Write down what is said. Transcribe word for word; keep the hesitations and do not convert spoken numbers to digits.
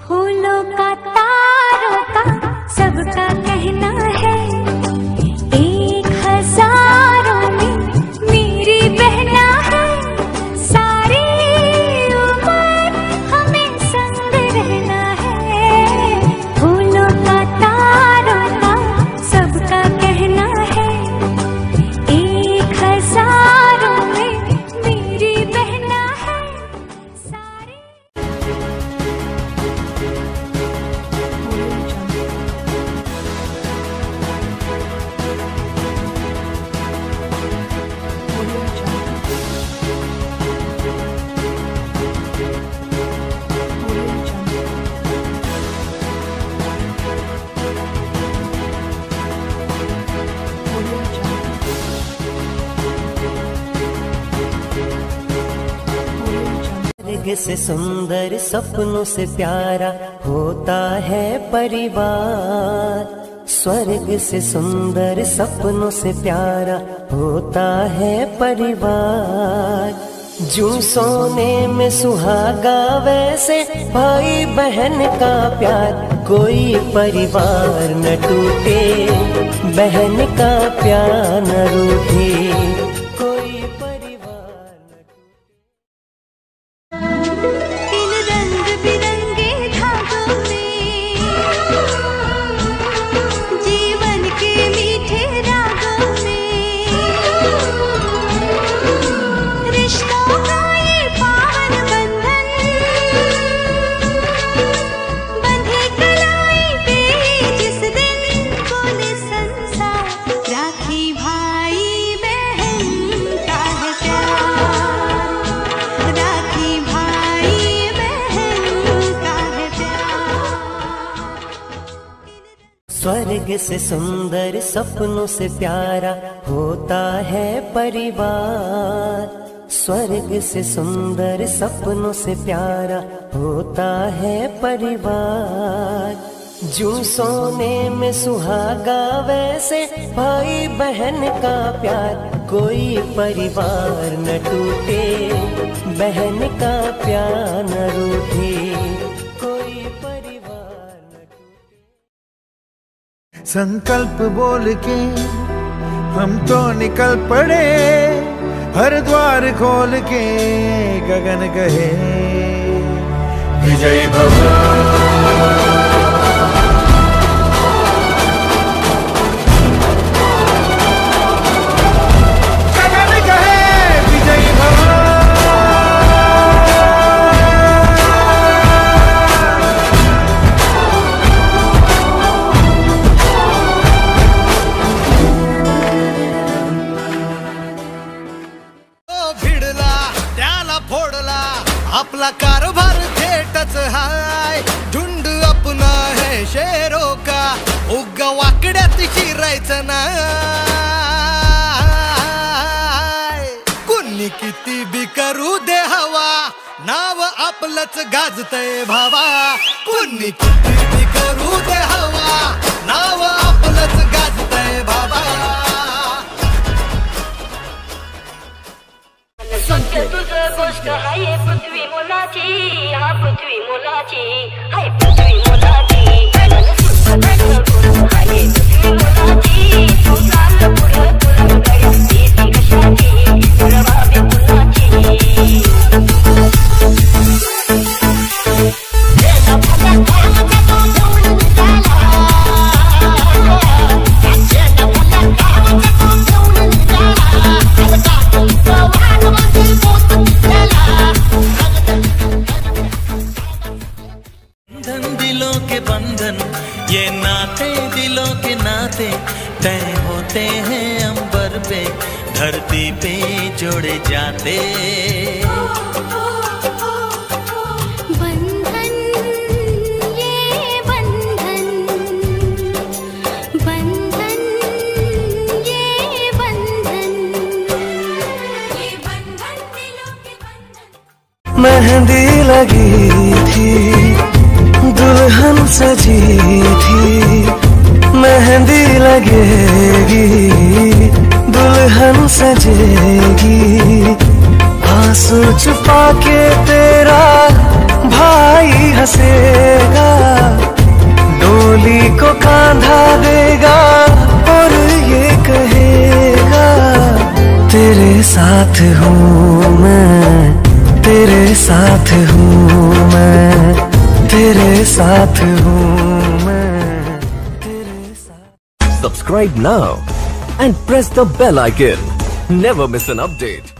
फूलों का तारों का सबका कहना है, एक हजारों में मेरी बहना है। सारी उम्र हमें संग रहना है। फूलों का तारों का सबका कहना है, एक हजारों में मेरी बहना है। सारी स्वर्ग से सुंदर सपनों से प्यारा होता है परिवार। स्वर्ग से सुंदर सपनों से प्यारा होता है परिवार। जूं सोने में सुहागा वैसे भाई बहन का प्यार, कोई परिवार न टूटे, बहन का प्यार न रूठे। कोई परिवार न टूटे। इन रंग बिरंगे धागों में जीवन के मीठे रागों में रिश्तों का ये पावन बंधन बंधे कलाई पे जिस दिन बोले संसार। राखी भाई बहन का है प्यार, राखी भाई बहन का है प्यार। स्वर्ग से सुंदर सपनों से प्यारा होता है परिवार। स्वर्ग से सुंदर सपनों से प्यारा होता है परिवार। जूं सोने में सुहागा वैसे भाई बहन का प्यार, कोई परिवार न टूटे, बहन का प्यार न रूठे। कोई परिवार न टूटे। संकल्प बोल के हम तो निकल पड़े, हर द्वार खोल के गगन कहे विजय भव। गगन कहे विजय भव। भिडला त्याला फोडला, आपला कारभार थेटच हाय। झुंड अपना है शेरों का, उगा वाकड्यात शिरायचं नाय। कुणी किती बी करू दे हवा, नाव आपलंच गाजतय भावा। कुणी किती बी करू दे हवा, नाव आपलंच गाजतय भावा। सत्य तुझं गोष्ट हाय पृथ्वी मुलाची, हा पृथ्वी मुलाची, हाय पृथ्वी मुलाची। मन सुद्धा गोष्ट हाय पृथ्वी मुलाची, तू चाल पुढं तुला गळ्याची ती कशाची, तुळवावी मुलाची। बंधन दिलों के बंधन, ये नाते दिलों के नाते तय होते हैं अंबर पे, धरती पे जोड़े जाते। बंधन ये बंधन, बंधन ये बंधन, ये बंधन दिलों के बंधन। मेहंदी लगी थी, दुल्हन सजी थी, मेहंदी लगेगी, दुल्हन सजेगी। आंसू छुपा के तेरा भाई हंसेगा, साथ हूँ मैं, तेरे साथ हूँ मैं, तेरे साथ हूँ मैं, तेरे साथ। Subscribe now and press the bell icon. Never miss an update.